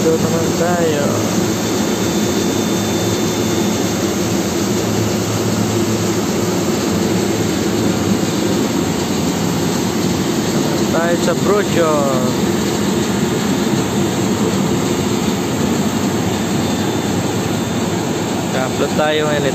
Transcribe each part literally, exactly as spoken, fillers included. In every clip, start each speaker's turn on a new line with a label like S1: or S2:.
S1: Dito naman tayo. Tayo sa brochure. Upload tayo ngayon.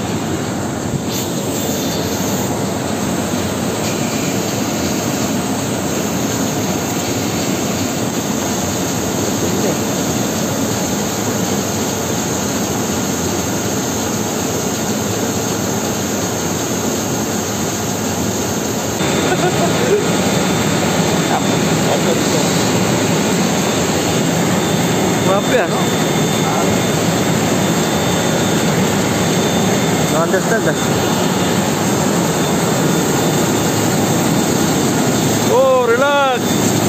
S1: Apa ya? No understand that. Oh, relax.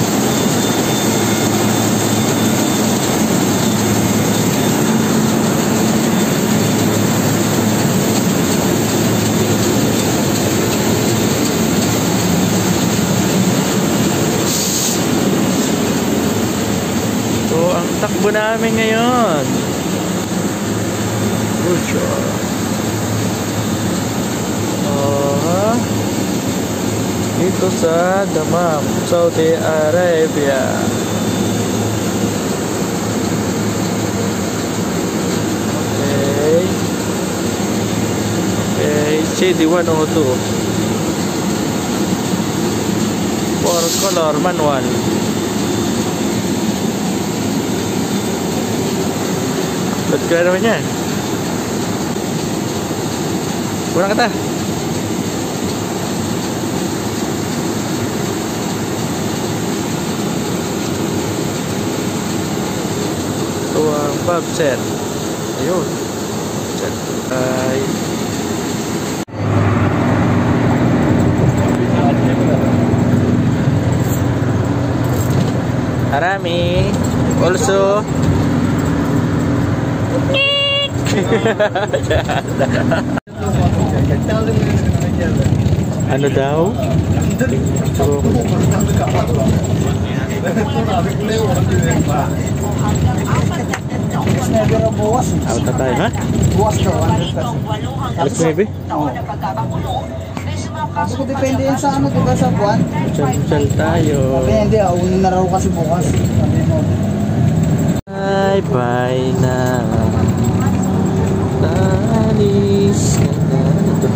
S1: So, ang takbo namin ngayon. Brochure. Dito sa Dammam, Saudi Arabia. Okay. Okay, C D one oh two. Four color manual. Ba't kaya naman yan? Kurang kata. Ang bag set. Ayun. Set ay Arami. Also ano daw? So, out na tayo, ha?
S2: Buwas daw,
S1: Alas nuebe?
S2: Oo. Kasi depende yan sa ano, diba sa buwan?
S1: Chal-chal tayo.
S2: Sabi hindi, aunin na raw kasi bukas.
S1: Bye bye na. Talis na. Ito.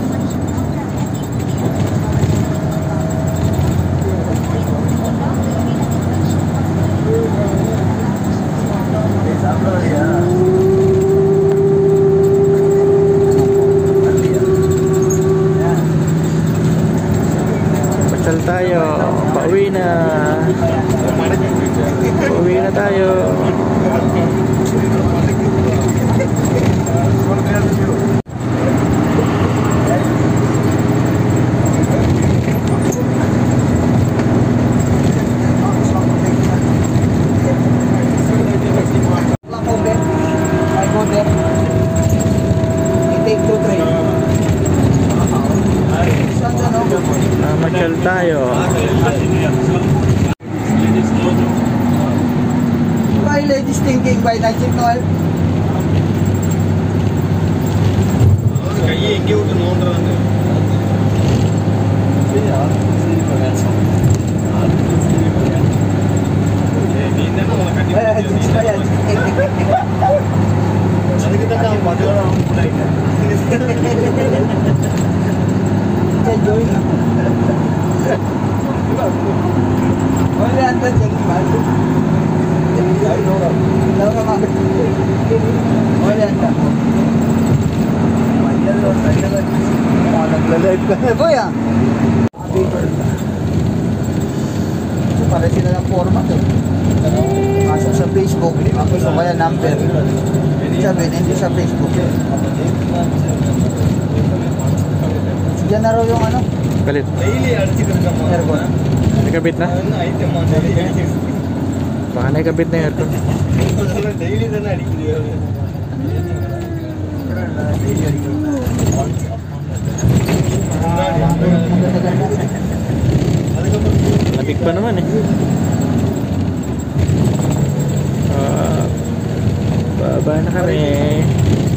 S1: Pasyal tayo. Pauwi na. Pauwi na tayo. Masyal tayo.
S2: Why ladies thinking by night shift Noel?
S3: കയ്യെ എങ്കിൽ വിട്ട് നോണ്ടതാണ് അതൊക്കെ തന്നെ മധുരം
S2: Wala anda jadi malu. Tahu kan mak? Wala anda. Mayal lo, saya lagi. Mau nagla-live ka na ba ya? Para sila ng format eh. Masuk sa Facebook, ako so kaya number. Sabi, hindi sa Facebook. Diyan na raw yung ano?
S1: Kalit.
S2: Aircon.
S1: Nakabit na? Baka nakabit na yung aircon.
S3: daily തന്നെ അടിക്കുന്നത്.
S1: Lamig pa naman eh. Ah Baba na kami.